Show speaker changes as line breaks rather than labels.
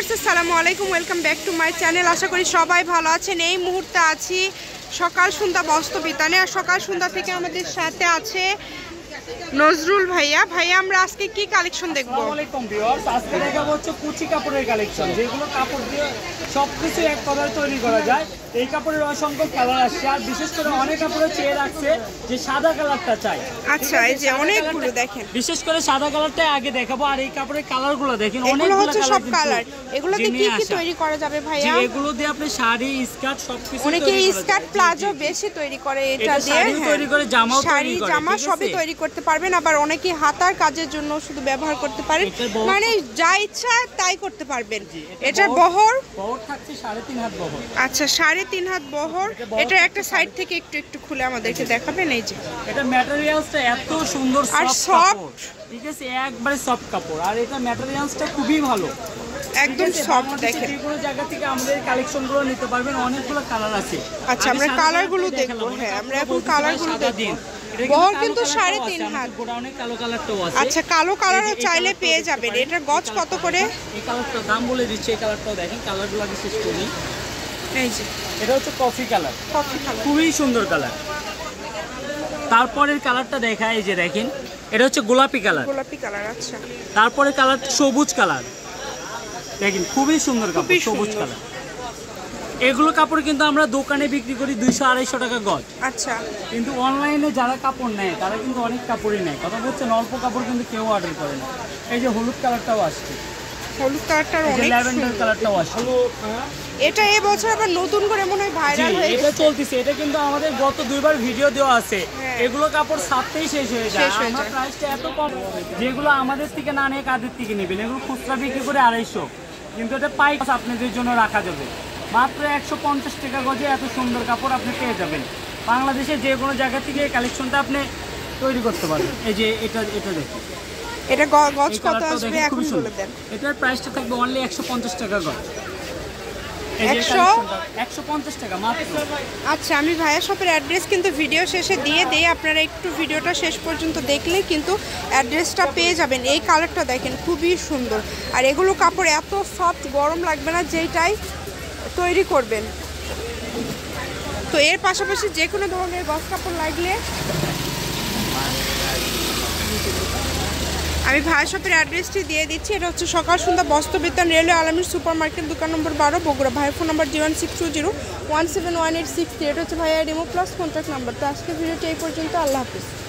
Viewers আসসালামু আলাইকুম, welcome back to my channel. আশা করি সবাই ভালো আছেন। এই মুহূর্তে আছি সকাল সন্ধ্যা বস্ত্র বিতানে, আর সকাল সন্ধ্যা থেকে আমাদের সাথে আছে নজরুল ভাইয়া। আমরা আজকে কি কালেকশন দেখবো?
আসসালামু আলাইকুম ভিউয়ার্স, আজকে দেখাবো হচ্ছে কুচি কাপড়ের কালেকশন, যেগুলো কাপড় দিয়ে সবকিছু এক কথায় তৈরি করা যায়। এই কাপড়ের অসংখ্য কালার আসছে, আর বিশেষ করে অনেক কাপড়ে চেয়ে রাখছে যে সাদা কালারটা চাই।
আচ্ছা, এই যে অনেকগুলো দেখেন,
বিশেষ করে সাদা কালারটাই আগে দেখাবো। আর এই কাপড়ের কালারগুলো দেখেন,
অনেকগুলো হচ্ছে সব কালার। এগুলো দিয়ে কি কি তৈরি করা যাবে ভাইয়া?
এগুলো দিয়ে আপনি শাড়ি, স্কার্ট সবকিছু,
অনেকে স্কার্ট প্লাজো বেশি তৈরি করে, এটা দিয়ে
তৈরি করে জামাও
শাড়ি জামা সবই তৈরি করতে পারবেন। আবার অনেকে হাতার কাজের জন্য শুধু ব্যবহার করতে পারেন, মানে যা ইচ্ছা তাই করতে পারবেন। এটার বহর
থাকছে 3.5 হাত বহর।
আচ্ছা, 3.5 হাত বহর। এটা একটা সাইড থেকে একটু খুলে আমাদেরকে দেখাবেন। এই যে
এটা ম্যাটেরিয়ালসটা এত সুন্দর
আর সফট,
ঠিক আছে, একবারে সফট কাপড়। আর এটা ম্যাটেরিয়ালসটা খুবই ভালো,
একদম সফট। দেখেন,
যে কোনো জায়গা থেকে আমাদের কালেকশনগুলো নিতে পারবেন, অনেকগুলো কালার আছে।
আচ্ছা, আমরা কালারগুলো দেখবো। হ্যাঁ, আমরা এখন কালারগুলো দেখব। বহর কিন্তু 3.5 হাত।
অনেক কালো কালারটাও আছে।
আচ্ছা, কালো কালারও চাইলে পেয়ে যাবেন। এটার গজ কত করে?
এই কালারটার দাম বলে দিচ্ছি। এই কালারটাও দেখেন, কালারগুলো আগে শেষ করি।
এই যে
এটা হচ্ছে কফি কালার, খুবই সুন্দর কালার। তারপরের কালারটা দেখা, এই যে দেখেন, এটা হচ্ছে গোলাপি কালার।
আচ্ছা,
তারপরে কালারটা সবুজ কালার, দেখেন খুবই সুন্দর কাপড়, সবুজ কালার। এগুলো কাপড় কিন্তু আমরা দোকানে বিক্রি করি 200-250 টাকা গজ।
আচ্ছা,
কিন্তু অনলাইনে যারা কাপড় নেয় তারা কিন্তু অনেক কাপড়ই নেয়। কথা বলছে, অল্প কাপড় কিন্তু কেউ অর্ডার করে না। এই যে হলুদ কালারটাও আসছে,
হলুদ কালারটার অনেক
ল্যাভেন্ডার কালারটাও আসছে।
এটা এই বছর আবার নতুন করে মনে হয় ভাইরাল হয়ে
এটা চলতেছে। এটা কিন্তু আমাদের গত 2বার ভিডিও দেওয়া আছে। এগুলো কাপড় সাথেই শেষ হয়ে যায়। আমার প্রাইসটা এত কম, যেগুলো আমাদের থেকে না নিয়ে কাদের থেকে নেবেন। এগুলো খুচরা বিক্রি করে 250, কিন্তু এটা পাইকারি আপনাদের জন্য রাখা যাবে মাত্র 150 টাকা গজে। এত সুন্দর কাপড় আপনি পেয়ে যাবেন। বাংলাদেশে যে কোনো জায়গা থেকে এই কালেকশনটা আপনি তৈরি করতে পারবেন। এই যে এটা দেখুন,
এটা গজ কত আসবে এখন বলে দেন।
এটার প্রাইসটা থাকবে অনলি 150 টাকা গজ। 150 টাকা মাত্র।
আচ্ছা, আমি ভাইয়া শপের অ্যাড্রেস কিন্তু ভিডিও শেষে দিয়ে দেই, আপনারা একটু ভিডিওটা শেষ পর্যন্ত দেখলে কিন্তু অ্যাড্রেসটা পেয়ে যাবেন। এই কালারটা দেখেন, খুবই সুন্দর। আর এগুলো কাপড় এত সফট, গরম লাগবে না যেটাই তৈরি করবেন। তো এর পাশাপাশি যে কোনো ধরনের গজ কাপড় লাগলে আমি ভাইয়া শপের অ্যাড্রেসটি দিয়ে দিচ্ছি। এটা হচ্ছে Sakal Sandhya Bastra Bitan, railway Alamin super market, দোকান নম্বর 12, বগুড়া। ভাইয়ের ফোন নাম্বার 01620171863। এটা হচ্ছে ভাইয়া রিমো প্লাস কন্ট্যাক্ট নাম্বার। তো আজকে ভিডিওটি এই পর্যন্ত। আল্লাহ হাফিজ।